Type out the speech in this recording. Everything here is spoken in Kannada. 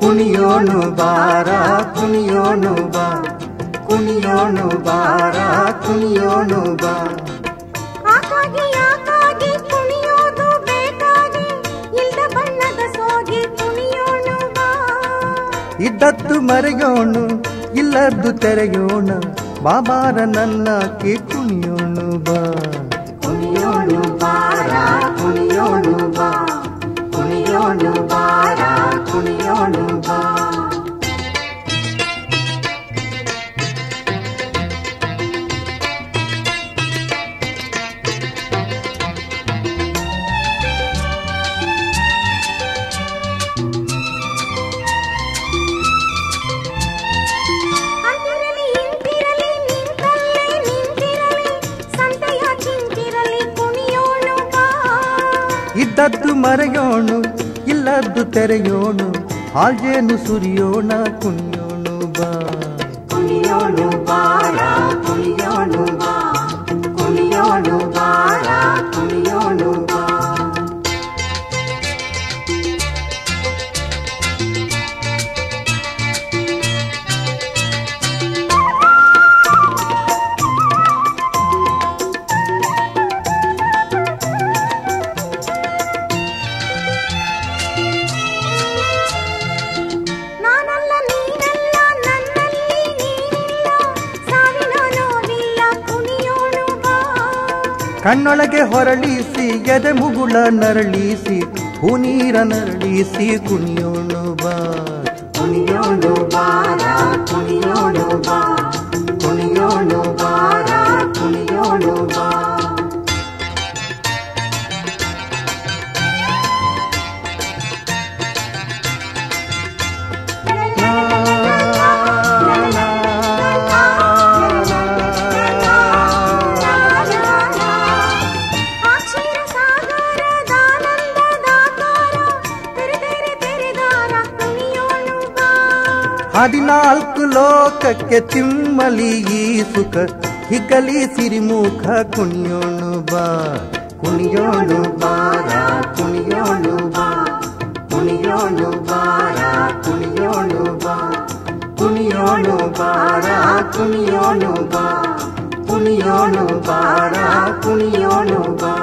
ಕುಣಿಯೋಣು ಬಾರ ಕುಣಿಯೋಣು ಬಾ ಕುಣಿಯೋಣು ಬಾರ ಕುಣಿಯೋಣು ಬಾ ಆಕಾಗಿ ಆಕಾಗಿ ಕುಣಿಯೋದು ಬೇಕಾಗಿ ಇಲ್ದ ಬಣ್ಣದ ಸೋಗಿ ಕುಣಿಯೋಣು ಬಾ ಇದ್ದದ್ದು ಮರೆಯೋಣು ಇಲ್ಲದ್ದು ತೆರೆಯೋಣ ಬಾಬಾರ ನನ್ನಕ್ಕೆ ಕುಣಿಯೋಣು ಬಾ ಕುಣಿಯೋಣು ಬಾರ ಕುಣಿಯೋಣು ಬಾ ಕುಣಿಯೋಣು ಬಾರ ಕುಣಿಯೋಣು ಬಾ ಇದ್ದದ್ದು ಮರೆಯೋಣು ಇಲ್ಲದ್ದು ತೆರೆಯೋಣು ಹಾಲ್ಜೇನು ಸುರಿಯೋಣ ಕುಣಿಯೋಣು ಬಾ ಕುಣಿಯೋಣು ಬಾರ ಕುಣಿಯೋಣು ಬಾ ಕುಣಿಯೋಣು ಬಾರ ಕುಣಿಯೋಣು ಬಾ ಕಣ್ಣೊಳಗೆ ಹೊರಳಿಸಿ ಎದೆ ಮುಗುಳ ನರಳಿಸಿ ಹೂನೀರ ನರಳಿಸಿ ಕುಣಿಯೋಣು ಬಾ ಕುಣಿಯೋಣು ಬಾರ ಕುಣಿಯೋಣು ಬಾ ಕುಣಿಯೋಣು ಬಾರ ಕುಣಿಯೋಣು ಬಾ ಹದಿನಾಲ್ಕು ಲೋಕಕ್ಕೆ ತಿಮ್ಮಲಿ ಈ ಸುಖ ಹಿಗ್ಗಲಿ ಸಿರಿಮುಖ ಕುಣಿಯೋಣು ಬಾ ಕುಣಿಯೋಣು ಬಾರ ಕುಣಿಯೋಣು ಬಾ ಕುಣಿಯೋಣು ಬಾರ ಕುಣಿಯೋಣು ಬಾ ಕುಣಿಯೋಣು ಬಾರ ಕುಣಿಯೋಣು ಬಾ ಕುಣಿಯೋಣು ಬಾರ ಕುಣಿಯೋಣು ಬಾ